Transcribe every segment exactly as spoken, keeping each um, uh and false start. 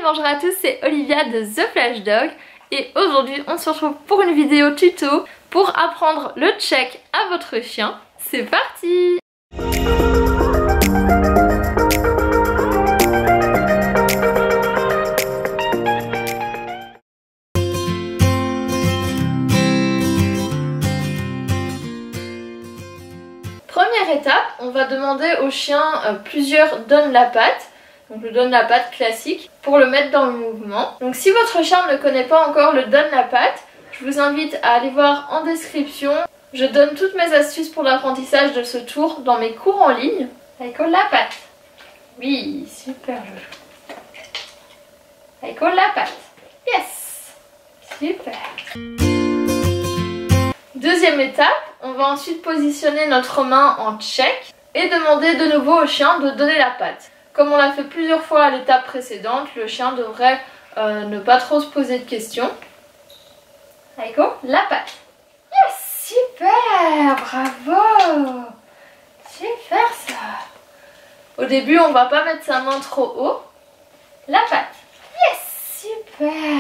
bonjour à tous, c'est Olivia de The Flash Dog et aujourd'hui on se retrouve pour une vidéo tuto pour apprendre le check à votre chien. C'est parti! Première étape, on va demander au chien euh, plusieurs donne la patte. Donc le donne la patte classique pour le mettre dans le mouvement. Donc si votre chien ne connaît pas encore le donne la patte, je vous invite à aller voir en description. Je donne toutes mes astuces pour l'apprentissage de ce tour dans mes cours en ligne. Aiko la patte. Oui, super Jojo. Aiko la patte. Yes. Super. Deuxième étape, on va ensuite positionner notre main en check et demander de nouveau au chien de donner la patte. Comme on l'a fait plusieurs fois à l'étape précédente, le chien devrait euh, ne pas trop se poser de questions. Aiko, la patte. Yes, super, bravo. Super ça. Au début, on va pas mettre sa main trop haut. La patte. Yes, super.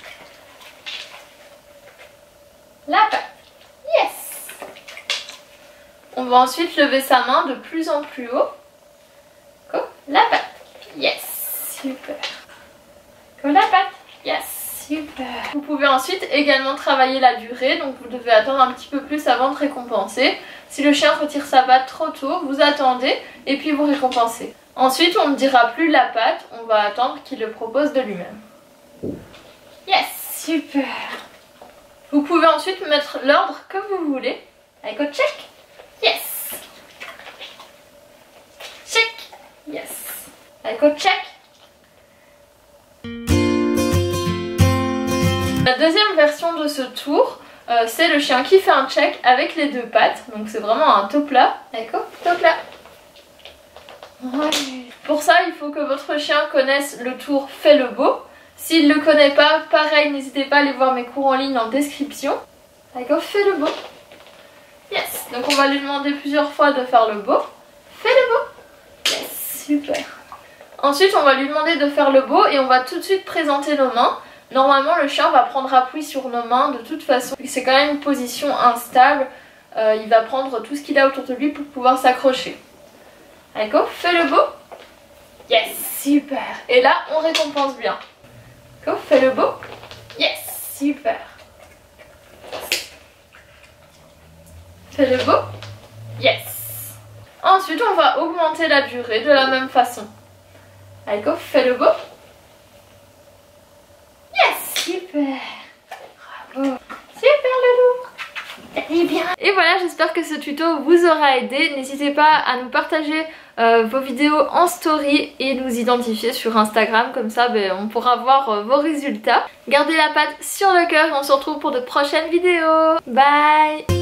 La patte. Yes. On va ensuite lever sa main de plus en plus haut. La patte. Yes, super. Comme la patte. Yes, super. Vous pouvez ensuite également travailler la durée, donc vous devez attendre un petit peu plus avant de récompenser. Si le chien retire sa patte trop tôt, vous attendez et puis vous récompensez. Ensuite, on ne dira plus la patte, on va attendre qu'il le propose de lui-même. Yes, super. Vous pouvez ensuite mettre l'ordre que vous voulez. Aiko check. Yes. Yes. Aiko check. La deuxième version de ce tour, euh, c'est le chien qui fait un check avec les deux pattes. Donc c'est vraiment un top là. Aiko, top là. Ouais. Pour ça, il faut que votre chien connaisse le tour fait le beau. S'il ne le connaît pas, pareil, n'hésitez pas à aller voir mes cours en ligne en description. Aiko, fait le beau. Yes. Donc on va lui demander plusieurs fois de faire le beau. Fais le beau. Super. Ensuite, on va lui demander de faire le beau et on va tout de suite présenter nos mains. Normalement, le chien va prendre appui sur nos mains de toute façon. C'est quand même une position instable. Euh, il va prendre tout ce qu'il a autour de lui pour pouvoir s'accrocher. Aiko, fais le beau. Yes, super. Et là, on récompense bien. Aiko, fais le beau. Yes, super. Fais le beau. Yes. Ensuite, on va augmenter la durée de la même façon. Aiko, fais le beau. Yes, super. Bravo. Super le loup. Allez bien. Et voilà, j'espère que ce tuto vous aura aidé. N'hésitez pas à nous partager euh, vos vidéos en story et nous identifier sur Instagram. Comme ça, ben, on pourra voir euh, vos résultats. Gardez la patte sur le cœur et on se retrouve pour de prochaines vidéos. Bye.